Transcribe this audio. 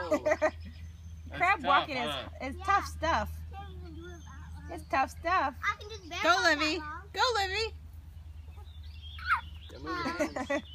Crab walking is tough stuff. It's tough stuff. Go, Livy. Go, Livy.